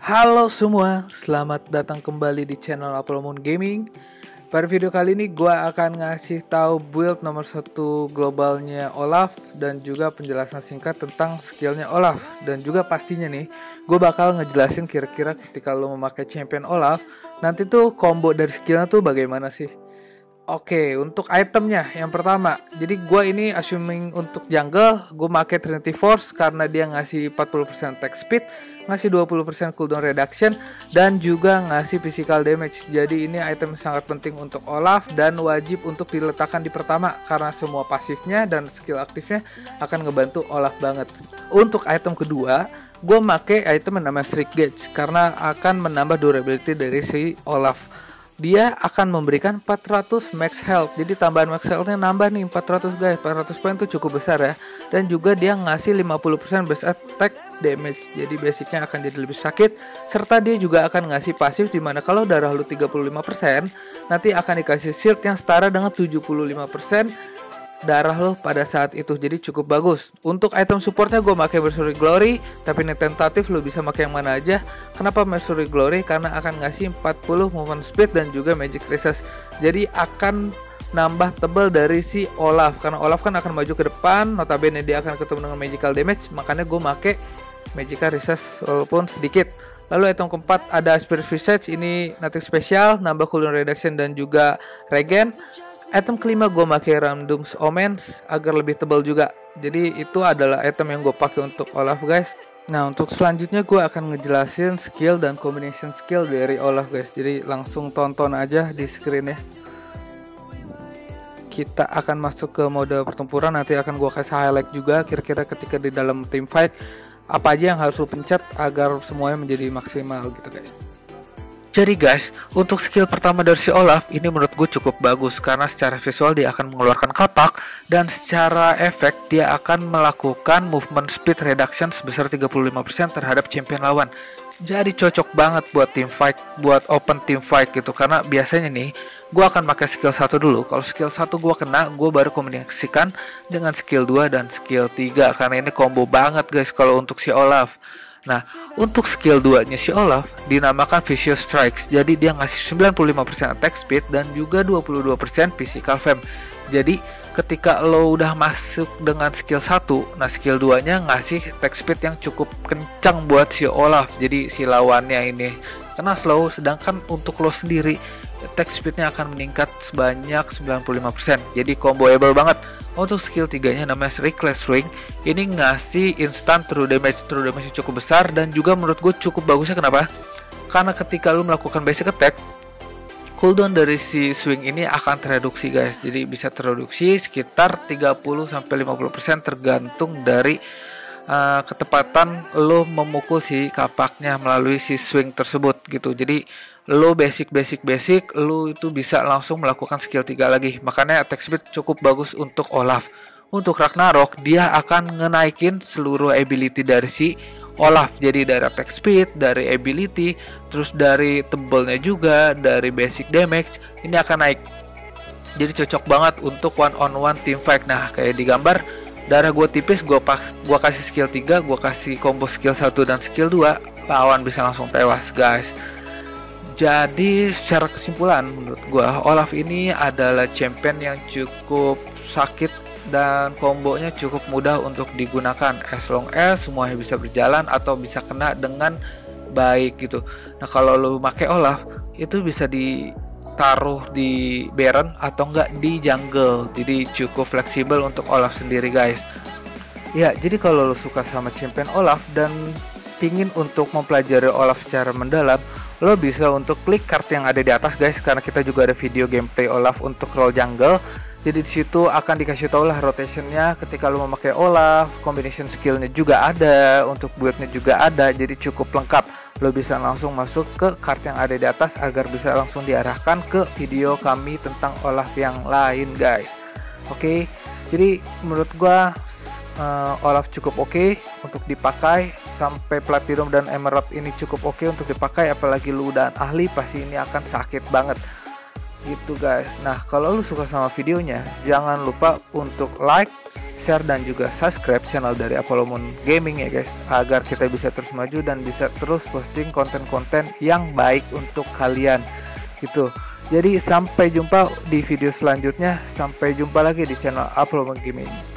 Halo semua, selamat datang kembali di channel Apollo Moon Gaming. Pada video kali ini gue akan ngasih tahu build nomor 1 globalnya Olaf dan juga penjelasan singkat tentang skillnya Olaf. Dan juga pastinya nih, gue bakal ngejelasin kira-kira ketika lo memakai champion Olaf, nanti tuh combo dari skillnya tuh bagaimana sih. Oke, untuk itemnya yang pertama, jadi gue ini assuming untuk jungle, gue pakai Trinity Force karena dia ngasih 40% attack speed, ngasih 20% cooldown reduction, dan juga ngasih physical damage. Jadi ini item sangat penting untuk Olaf dan wajib untuk diletakkan di pertama karena semua pasifnya dan skill aktifnya akan ngebantu Olaf banget. Untuk item kedua, gue pakai item yang namanya Shriek Gauge karena akan menambah durability dari si Olaf. Dia akan memberikan 400 max health. Jadi tambahan max healthnya nambah nih 400 guys. 400 poin itu cukup besar ya. Dan juga dia ngasih 50% base attack damage. Jadi basicnya akan jadi lebih sakit. Serta dia juga akan ngasih pasif, dimana kalau darah lu 35%, nanti akan dikasih shield yang setara dengan 75% darah lo pada saat itu. Jadi cukup bagus. Untuk item supportnya gue pakai Mercenary Glory, tapi ini tentatif, lo bisa pakai yang mana aja. Kenapa Mercenary Glory? Karena akan ngasih 40 movement speed dan juga magic resist. Jadi akan nambah tebal dari si Olaf, karena Olaf kan akan maju ke depan, notabene dia akan ketemu dengan magical damage, makanya gue pakai magical resist walaupun sedikit. Lalu item keempat ada Spirit Visage, ini nothing spesial, nambah cooldown reduction dan juga regen. Item kelima gue pakai Random Omens agar lebih tebal juga. Jadi itu adalah item yang gue pakai untuk Olaf guys. Nah untuk selanjutnya gue akan ngejelasin skill dan combination skill dari Olaf guys. Jadi langsung tonton aja di screen ya. Kita akan masuk ke mode pertempuran, nanti akan gue kasih highlight juga kira-kira ketika di dalam team fight apa aja yang harus lo pencet agar semuanya menjadi maksimal gitu guys. Jadi guys, untuk skill pertama dari si Olaf ini menurut gue cukup bagus karena secara visual dia akan mengeluarkan kapak dan secara efek dia akan melakukan movement speed reduction sebesar 35% terhadap champion lawan. Jadi cocok banget buat team fight, buat open team fight gitu, karena biasanya nih gue akan pakai skill 1 dulu. Kalau skill 1 gue kena, gue baru kombinasikan dengan skill 2 dan skill 3 karena ini combo banget guys kalau untuk si Olaf. Nah, untuk skill 2-nya si Olaf dinamakan Vicious Strikes. Jadi dia ngasih 95% attack speed dan juga 22% physical fam. Jadi ketika lo udah masuk dengan skill 1, nah skill 2-nya ngasih attack speed yang cukup kencang buat si Olaf. Jadi si lawannya ini kena slow, sedangkan untuk lo sendiri attack speednya akan meningkat sebanyak 95%. Jadi comboable banget. Untuk skill 3-nya namanya Reckless Swing. Ini ngasih instant true damage cukup besar dan juga menurut gue cukup bagusnya. Kenapa? Karena ketika lu melakukan basic attack, cooldown dari si swing ini akan tereduksi guys. Jadi bisa tereduksi sekitar 30-50% tergantung dari ketepatan lo memukul si kapaknya melalui si swing tersebut gitu. Jadi lo basic lo itu bisa langsung melakukan skill 3 lagi. Makanya attack speed cukup bagus untuk Olaf. Untuk Ragnarok dia akan ngenaikin seluruh ability dari si Olaf. Jadi dari attack speed, dari ability, terus dari tebalnya juga, dari basic damage ini akan naik. Jadi cocok banget untuk one on one team fight. Nah kayak di gambar, darah gue tipis, gue kasih skill 3, gue kasih combo skill 1 dan skill 2, lawan bisa langsung tewas guys. Jadi secara kesimpulan menurut gue Olaf ini adalah champion yang cukup sakit dan kombonya cukup mudah untuk digunakan as long as semuanya bisa berjalan atau bisa kena dengan baik gitu. Nah kalau lo pakai Olaf itu bisa ditaruh di Baron atau enggak di jungle, jadi cukup fleksibel untuk Olaf sendiri guys. Ya jadi kalau lo suka sama champion Olaf dan pingin untuk mempelajari Olaf secara mendalam, lo bisa untuk klik card yang ada di atas guys, karena kita juga ada video gameplay Olaf untuk role jungle. Jadi di situ akan dikasih tau lah rotationnya ketika lo memakai Olaf, combination skillnya juga ada, untuk buildnya juga ada, jadi cukup lengkap. Lo bisa langsung masuk ke card yang ada di atas agar bisa langsung diarahkan ke video kami tentang Olaf yang lain guys. Oke, jadi menurut gua Olaf cukup oke untuk dipakai sampai platinum dan emerald ini cukup oke untuk dipakai, apalagi lu dan ahli pasti ini akan sakit banget gitu guys. Nah kalau lu suka sama videonya jangan lupa untuk like, share, dan juga subscribe channel dari Apollo Moon Gaming ya guys, agar kita bisa terus maju dan bisa terus posting konten-konten yang baik untuk kalian gitu. Jadi sampai jumpa di video selanjutnya, sampai jumpa lagi di channel Apollo Moon Gaming.